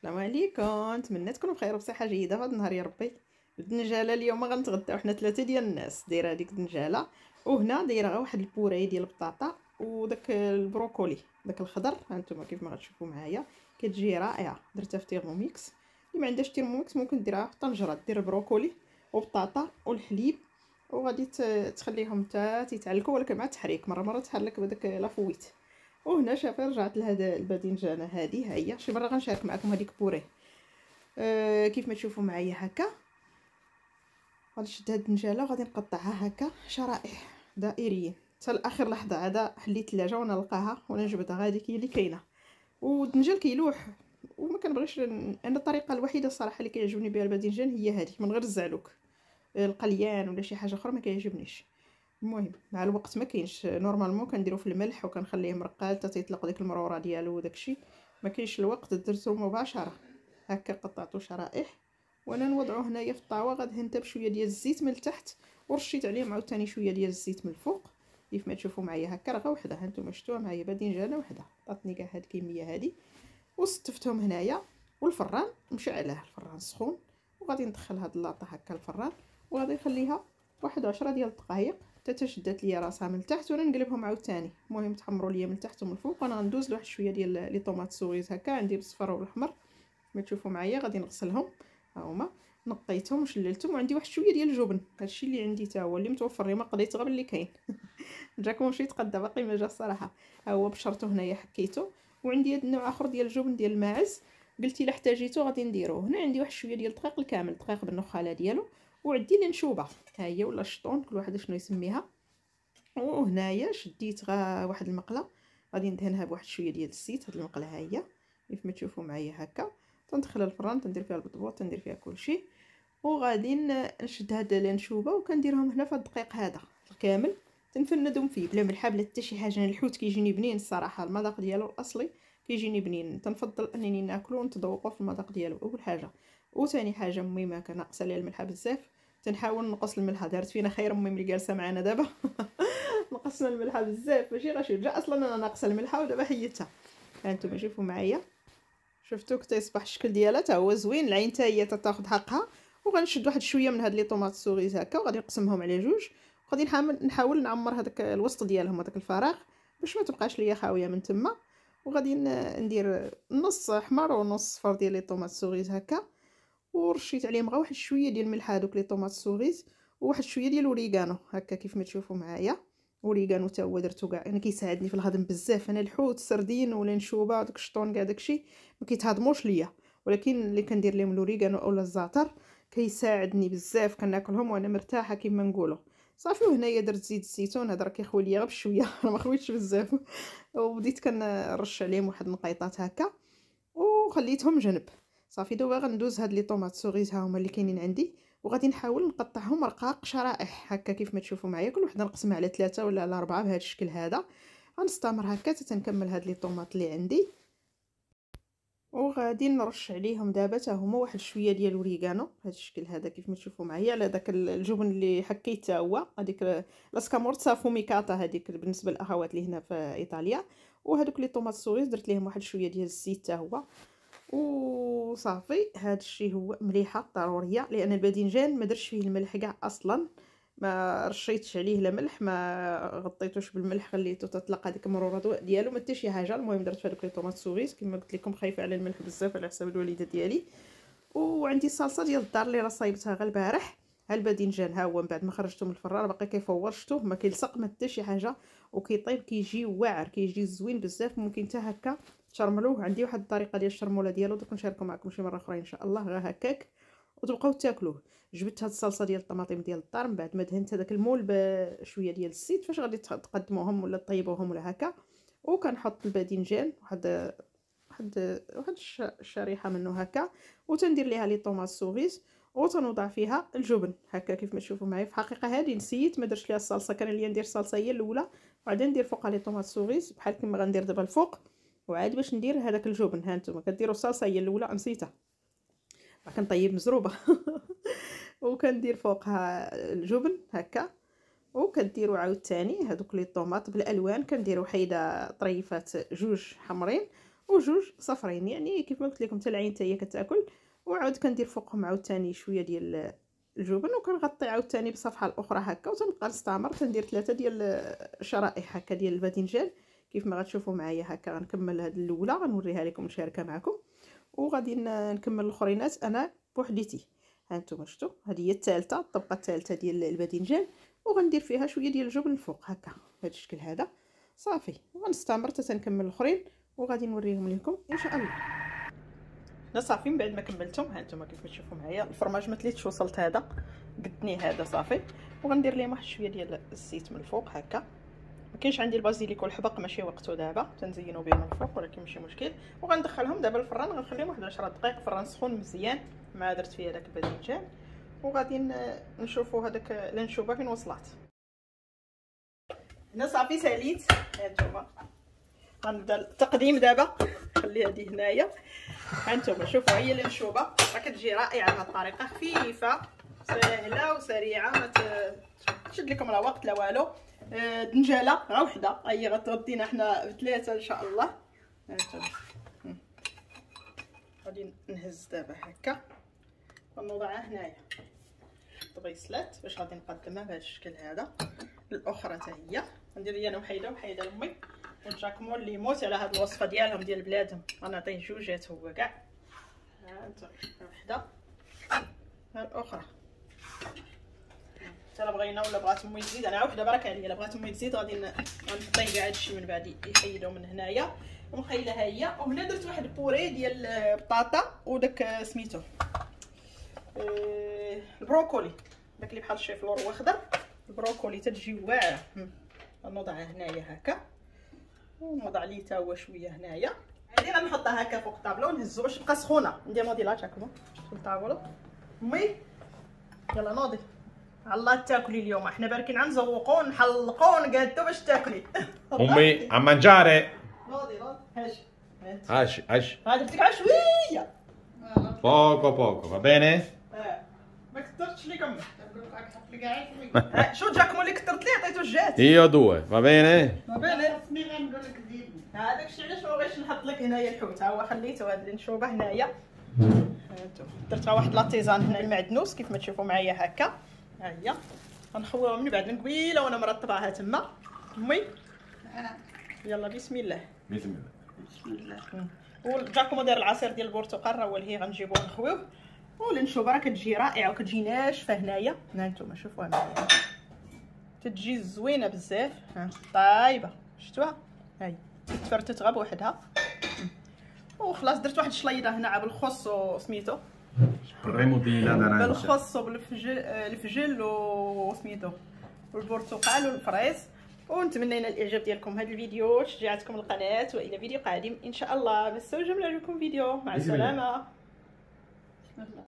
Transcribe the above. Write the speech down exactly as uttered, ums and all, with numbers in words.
السلام عليكم، نتمنى تكونوا بخير وبصحه جيده في هذا النهار يا ربي. الدنجاله اليوم غنتغداو حنا ثلاثه ديال الناس. دايره هذيك الدنجاله، وهنا دايره غير واحد البوراي ديال البطاطا وداك البروكولي داك الخضر. ها نتوما كيف ما غتشوفوا معايا كتجي رائعه. درتها في تيرموميكس. اللي ما عندهاش تيرموميكس ممكن ديرها في طنجره، دير البروكولي وبطاطا والحليب، وغادي تخليهم حتى تيتعلكوا، ولكن مع التحريك مره مره تحرك بداك لافويت. وهنا شافي رجعت لهذا الباذنجانه هذه، ها هي شي مره غنشارك معكم هذيك بوريه. أه كيف ما تشوفوا معايا هكا غادي نشد هاد الدنجاله وغادي نقطعها هكا شرائح دائريين حتى لاخر لحظه. عاد حليت الثلاجه وانا نلقاها وانا نجبدها، هذيك هي اللي كاينه. والدنجال كيلوح وما كنبغيش ن... انا الطريقه الوحيده الصراحه اللي كيعجبني بها الباذنجان هي هذه، من غير الزعلوك القليان ولا شي حاجه اخرى ما كيعجبنيش. المهم مع الوقت ما كاينش، نورمالمون كنديرو في الملح وكنخليه مرقال حتى تيطلق ديك المروره ديالو وداكشي. ما كاينش الوقت، درتو مباشره هكا قطعته شرائح. وانا نوضعو هنايا في الطاوه. غدهنتها بشويه ديال الزيت من التحت ورشيت عليهم عاوتاني شويه ديال الزيت من الفوق. كيف ما تشوفوا معايا هكا راه وحده، ها نتوما شفتوها معايا باذنجانه وحده. عطاتني كاع هاد الكميه هادي وستفتهم هنايا. والفران مشعله، الفران سخون، وغادي ندخل هاد اللاطه هكا الفران وغادي نخليها واحد عشرة ديال الدقائق حتى تشدات ليا راسها من التحت، وانا نقلبهم عاوتاني. المهم تحمروا ليا من التحت ومن الفوق. وانا غندوز لواحد شويه ديال لي طوماط سوريز هكا عندي بالصفر والاحمر ما تشوفوا معايا. غادي نغسلهم ها هما، نقيتهم وشللتهم. وعندي واحد شويه ديال الجبن، هادشي اللي عندي تا هو اللي متوفر لي، ما قضيت غير اللي كاين. جاكم مشيت قدا باقي ما جا الصراحه. ها هو بشرته هنايا حكيته. وعندي هاد النوع اخر ديال الجبن ديال الماعز، قلت الا احتاجيتو غادي نديروه. هنا عندي واحد شويه ديال الدقيق الكامل، دقيق بالنخاله ديالو. وعندي لانشوبه ها هي ولا الشطون كل واحد شنو يسميها. وهنايا شديت غا واحد المقله غادي ندهنها بواحد شويه ديال الزيت. هاد المقله ها هي كيف ما تشوفوا معايا هكا. تندخلها الفران، تندير فيها البطبوط، تندير فيها كلشي. وغادي نشد هاد الانشوبه وكنديرهم هنا في الدقيق هذا الكامل، تنفندهم فيه بلا ملحه بلا حتى شي حاجه. الحوت كيجيني بنين الصراحه، المذاق ديالو الاصلي كيجيني بنين. تنفضل انني ناكلو ونتذوقوا في المذاق ديالو اول حاجه. وثاني حاجه مهمه كنقص عليها الملحه بزاف، تنحاول نقص الملحه. دارت فينا خير امي ملي جالسه معنا دابا. نقصنا الملحه بزاف ماشي غير شي رجع، اصلا انا ناقصه الملحه ودابا حيدتها. ها نتوما شوفوا معايا، شفتوا كتيصبح الشكل ديالها تا هو زوين. العين حتى هي تاخذ حقها. وغنشد واحد شويه من هاد لي طوماط سوريز هكا وغادي نقسمهم على جوج. وغادي نحاول نحاول نعمر هذاك الوسط ديالهم هذاك الفراغ باش ما تبقاش ليا خاويه من تما. وغادي ندير نص حمر ونص صفر ديال لي طوماط سوريز هكا. ورشيت عليهم غير واحد شويه ديال الملح هذوك لي طوماط سوريز، وواحد شويه ديال الاوريغانو هكا كيف ما تشوفوا معايا. اوريغانو حتى هو درتو كاع، يعني كيساعدني في الهضم بزاف. انا الحوت السردين ولا نشوبه داك الشطون كاع داكشي ما كيتهضموش ليا، ولكن اللي كندير لهم الاوريغانو اولا الزعتر كيساعدني بزاف. كناكلهم وانا مرتاحه كما نقولوا. صافي. وهنايا درت زيت الزيتون، هذا راه كيخوي ليا غير بشويه. انا ما خويتش بزاف. وبديت كنرش عليهم واحد النقيطات هكا وخليتهم جنب. صافي دابا غندوز هاد لي طوماط سوريز ها هما اللي كاينين عندي، وغادي نحاول نقطعهم رقاق شرائح هكا كيف ما تشوفوا معايا. كل وحده نقسمها على ثلاثة ولا على أربعة بهذا الشكل هذا. غنستمر هكا حتى نكمل هاد لي طوماط اللي عندي. وغادي نرش عليهم دابا حتى هما واحد شويه ديال الاوريغانو بهذا الشكل هذا كيف ما تشوفوا معايا على داك الجبن اللي حكيت حتى هو. هذيك لاسكامورتا فوميكاتا هذيك بالنسبه للاخوات اللي هنا في ايطاليا. وهذوك لي طوماط سوريز درت لهم واحد شويه ديال الزيت حتى هو. وصافي هذا الشيء هو مليحه ضروريه، لان الباذنجان ما درتش فيه الملح كاع اصلا، ما رشيتش عليه لا ملح، ما غطيتوش بالملح، خليته تطلق هذيك المرورات ديالو ما حتى شي حاجه. المهم درت هذوك لي طوماط سوريز كما قلت لكم، خايفه على الملح بزاف على حساب الوالده ديالي. وعندي الصلصه ديال الدار اللي راه صايبتها غير البارح. ها الباذنجان ها هو من بعد ما خرجته من الفران باقي كيفور، شفتوه ما كيلصق ما حتى شي حاجه، وكيطيب كيجي واعر كيجي زوين بزاف. ممكن حتى هكا تشرملوه. عندي واحد الطريقه ديال الشرموله ديالو دوك نشاركو معكم شي مره اخرى ان شاء الله، غير هكاك وتبقاو تاكلوه. جبت هاد الصلصه ديال الطماطم ديال الدار من بعد ما دهنت هذاك المول بشويه ديال الزيت فاش غادي تقدموهم ولا طيبوهم ولا هكا. وكنحط الباذنجان واحد واحد واحد الشريحه منه هكا، وتندير ليها لي طوماط سوريز، وتنوضع فيها الجبن هكا كيف ما تشوفوا معايا. في الحقيقه هذه نسيت ما درتش ليها الصلصه، كان ليا ندير الصلصه هي الاولى وبعدين ندير فوقها لي طوماط سوريز بحال كما غندير دابا الفوق. وعاد باش ندير هذاك الجبن ها نتوما كديروا الصلصه هي الاولى، نسيتها كنطيب مزروبه. وكندير فوقها الجبن هكا. وكديروا عاوتاني هذوك لي طوماط بالالوان، كنديروا حيده طريفات جوج حمرين وجوج صفرين، يعني كيف ما قلت لكم حتى العين حتى هي كتاكل. وعاود كندير فوقهم عاوتاني شويه ديال الجبن، وكنغطي عاوتاني بالصفحه الاخرى هكا، وتنبقى نستعمر. تندير ثلاثه ديال الشرائح هكا ديال الباذنجان كيف ما غتشوفوا معايا هكا. غنكمل هاد الاولى غنوريها لكم نشاركها معكم، وغادي نكمل الاخرينات انا بوحديتي. ها انتم شفتوا، هذه هي الثالثه، الطبقه الثالثه ديال الباذنجان، وغندير فيها شويه ديال الجبن الفوق هكا بهذا الشكل هذا صافي. وغنستمر حتى تنكمل الاخرين وغادي نوريهم لكم ان شاء الله. لا صافي، من بعد ما كملتهم ها انتم كيف ما تشوفوا معايا الفرماج ما تليتش وصلت هذا قدني هذا صافي. وغندير ليه واحد شويه ديال الزيت من الفوق هكا. ما كاينش عندي البازيليك والحبق ماشي وقته دابا، تنزينوا بهم من الفوق ولكن ماشي مشكل. وغندخلهم دابا الفران، غنخليهم واحد عشرة دقائق فران سخون مزيان مع درت فيه داك الباذنجان. وغادي نشوفوا هذاك الانشوبه فين وصلت. هنا صافي ساليت ها انتم. غنبدا التقديم دابا، خلي هذه هنايا. ها انتم شوفوا هي الانشوبه راه كتجي رائعه بهذه الطريقه، خفيفه سهله وسريعه، ما تشد لكم لا وقت لا والو. آه دنجاله غا وحده هي غتغدينا حنا بثلاثه ان شاء الله. ها انتم غادي نهز دابا هكا ونوضعها هنايا طبيصلات باش غادي نقدمها بهذا الشكل هذا. الاخرى حتى هي ندير لي انا وحيده وحيده لامي ونجاكمو اللي يموت على هذه الوصفه ديالهم ديال بلادهم. غنعطيه جوجات هو كاع. ها انت وحده ها الاخرى حتى لا بغينا ولا بغات امي تزيد. انا عاود دابا راك عليا، لا بغات امي تزيد غادي غنحطي كاع هادشي من بعد يحيدو من هنايا ونخيلها هي. وهنا درت واحد البوري ديال البطاطا وداك سميتو أه البروكولي، داك اللي بحال الشيفلور هو خضر. البروكولي تتجي واعره. غنوضعها هنايا هكا ونوضع ليه تا هو شويه هنايا. هادي غنحطها هكا فوق الطابله ونهزو باش تبقى سخونه. ندير موديلات هكا في الطابله. امي يلا نوضي الله تاكلي اليوم. احنا باركين غنزوقو ونحلقو ونقادو باش تاكلي. امي a mangiare. نوضي نوضي هاش هاش هاش غادي بديك على شويه poco poco va bene. اه ما كثرتش ليك امك. نقول لك حط لي كاع شو جاكمو اللي كثرت ليه عطيتو الجات. io due va bene. ما بالي غنقول لك زيد. هذاك الشيء علاش ما بغيتش نحط لك هنايا الحوت. ها هو خليته هاد الانشوبه هنايا. هانتوما درتها واحد لاطيزان هنا المعدنوس كيف ما تشوفوا معايا هكا. ها هي غنخويوها من بعد من قبيله وانا مرطباها تما. امي يلا بسم الله بسم الله بسم الله. وجاكم داير العصير ديال البرتقال راه هو اللي غنجيبوه نخويوه. والانشوبه راه كتجي رائعه وكتجي ناشفه هنايا. ها انتم شوفوها معايا تتجي زوينه بزاف. ها طايبه شفتوها هاي تفرتت غا بوحدها. وخلاص درت واحد الشليضه هنا بالخص وسميتو بريموديلا نارانجا بالخص وبالفجل الفجل وسميتو والبرتقال والفريز. ونتمنى الاعجاب ديالكم هذا الفيديو وتشجيعاتكم القناه. والى فيديو قادم ان شاء الله. بالسوجه من عجبكم فيديو. مع السلامه.